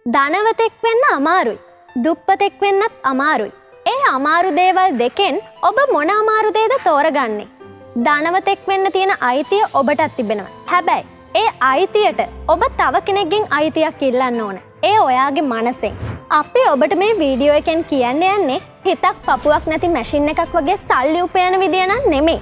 ධනවතෙක් වෙන්න අමාරුයි. දුප්පතෙක් වෙන්නත් අමාරුයි. ඒ අමාරු දේවල් දෙකෙන් ඔබ මොන අමාරු දේද තෝරගන්නේ? ධනවතෙක් වෙන්න තියෙන අයිතිය ඔබටත් තිබෙනවා. හැබැයි ඒ අයිතියට ඔබ තව කෙනෙක්ගෙන් අයිතියක් ඉල්ලන්න ඕන. ඒ ඔයාගේ මනසෙන්. අපි ඔබට මේ වීඩියෝ එකෙන් කියන්න යන්නේ හිතක් පපුවක් නැති මැෂින් එකක් වගේ සල්ලි උපයන විදිය නම් නෙමෙයි.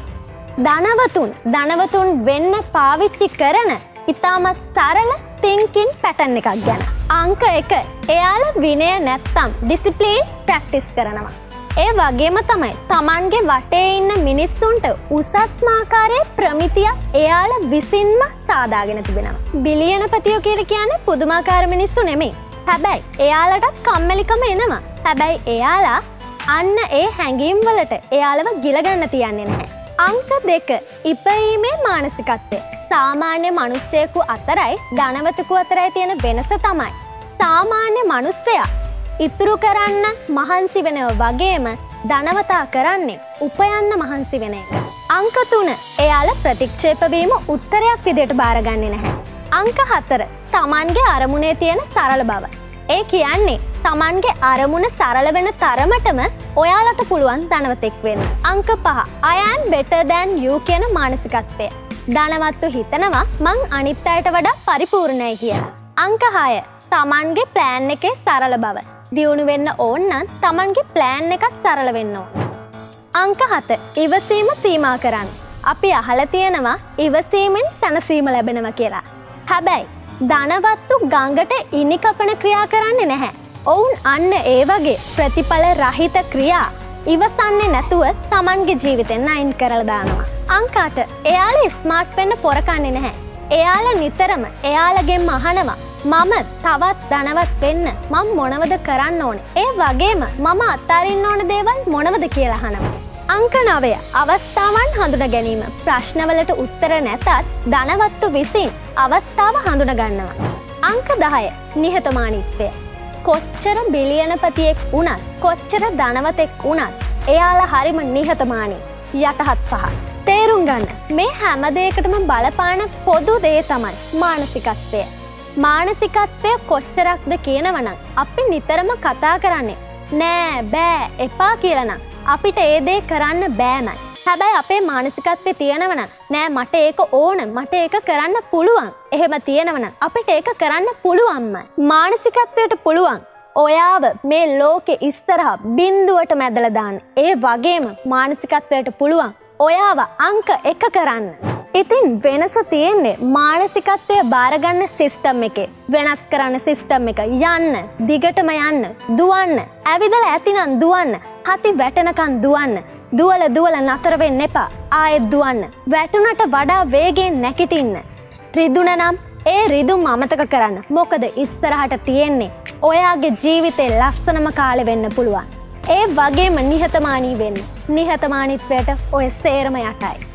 ධනවතුන් වෙන්න පාවිච්චි කරන ඉතාමත් සරල thinking pattern එකක් ගැන. අංක 1. එයාලා විනය නැත්තම් ඩිසිප්ලින් ප්‍රැක්ටිස් කරනවා. ඒ වගේම තමයි Tamanගේ වටේ ඉන්න මිනිස්සුන්ට උසස්ම ආකාරයේ ප්‍රමිතියක් එයාලා විසින්ම සාදාගෙන තිබෙනවා. බිලියනපතියෝ කියලා කියන්නේ පුදුමාකාර මිනිස්සු නෙමෙයි. හැබැයි එයාලටත් කම්මැලිකම එනවා. හැබැයි එයාලා අන්න ඒ හැඟීම් වලට එයාලව ගිලගන්න තියන්නේ නැහැ. අංක 2. ඉපීමේ මානසිකත්වය. සාමාන්‍ය මිනිස්සෙකු අතරයි ධනවතෙකු අතරයි තියෙන වෙනස තමයි සාමාන්‍ය මිනිස්සයා ඉතුරු කරන්න මහන්සි වෙනව වගේම ධනවතා කරන්නේ උපයන්න මහන්සි වෙන එක. අංක 3. එයාලා ප්‍රතික්ෂේප වීම උත්තරයක් විදිහට බාරගන්නේ නැහැ. අංක 4. Tamanගේ අරමුණේ තියෙන සරල බව. ඒ කියන්නේ Tamanගේ අරමුණ සරල වෙන තරමටම ඔයාලට පුළුවන් ධනවතෙක් වෙන්න. අංක 5. I am better than you කියන මානසිකත්වය. ධනවත්තු හිතනවා මං අනිත් අයට වඩා පරිපූර්ණයි කියලා. අංක 6. Tamanගේ ප්ලෑන් එකේ සරල බව. දියුණු වෙන්න ඕන නම් Tamanගේ ප්ලෑන් එකක් සරල වෙන්න ඕන. අංක 7. ඉවසීම සීමා කරන්න. අපි අහලා තියෙනවා ඉවසීමෙන් සැනසීම ලැබෙනවා කියලා. හැබැයි ධනවත්තු ගඟට ඉනි කපන ක්‍රියා කරන්නේ නැහැ. ඔවුන් අන්න ඒ වගේ ප්‍රතිඵල රහිත ක්‍රියා ඉවසන්නේ නැතුව Tamanගේ ජීවිතෙන් අයින් කරලා දානවා. අංක 8. එයාලා ස්මාර්ට් වෙන්න පොරකන්නේ නැහැ. එයාලා නිතරම එයාලගෙන්ම අහනවා මම තවත් ධනවත් වෙන්න මම මොනවද කරන්න ඕනේ? ඒ වගේම මම අත්හරින්න ඕන දේවල් මොනවද කියලා අහනවා. අංක 9. අවස්ථාවන් හඳුනා ගැනීම. ප්‍රශ්නවලට උත්තර නැතත් ධනවත්තු විසින් අවස්ථාව හඳුනා ගන්නවා. අංක 10. නිහතමානීත්වය. කොච්චර බිලියනපතියෙක් වුණත් කොච්චර ධනවතෙක් වුණත් එයාලා හරිම නිහතමානී. යටහත් පහ. තේරුම් ගන්න. මේ හැම දෙයකටම බලපාන පොදු දේ තමයි මානසිකත්වය. මානසිකත්වය කොච්චරක්ද කියනවනම් අපි නිතරම කතා කරන්නේ නෑ බෑ එපා කියලා නම් අපිට ඒ දේ කරන්න බෑමයි. හැබැයි අපේ මානසිකත්වයේ තියෙනවනම් නෑ මට ඒක ඕන මට ඒක කරන්න පුළුවන්. එහෙම තියෙනවනම් අපිට ඒක කරන්න පුළුවන්මයි. මානසිකත්වයට පුළුවන් ඔයාව මේ ලෝකෙ ඉස්සරහා බිඳුවට මැදලා දාන්න. ඒ වගේම මානසිකත්වයට පුළුවන් ඔයාව අංක 1 කරන්න. ඉතින් වෙනස තියෙන්නේ මානසිකත්වය බාරගන්න සිස්ටම් එකේ. වෙනස් කරන්න සිස්ටම් එක යන්න, දිගටම යන්න, දුවන්න, ඇවිදලා ඇතිනම් දුවන්න, හති වැටෙනකන් දුවන්න. දුවල නතර වෙන්න එපා. ආයෙත් දුවන්න. වැටුණට වඩා වේගයෙන් නැගිටින්න. රිදුනනම් ඒ රිදුම අමතක කරන්න. මොකද ඉස්සරහට තියෙන්නේ ඔයාගේ ජීවිතේ ලස්සනම කාලේ වෙන්න පුළුවන්. ඒ වගේම නිහතමානී වෙන්න. නිහතමානීත්වයට ඔය සේරම යටයි.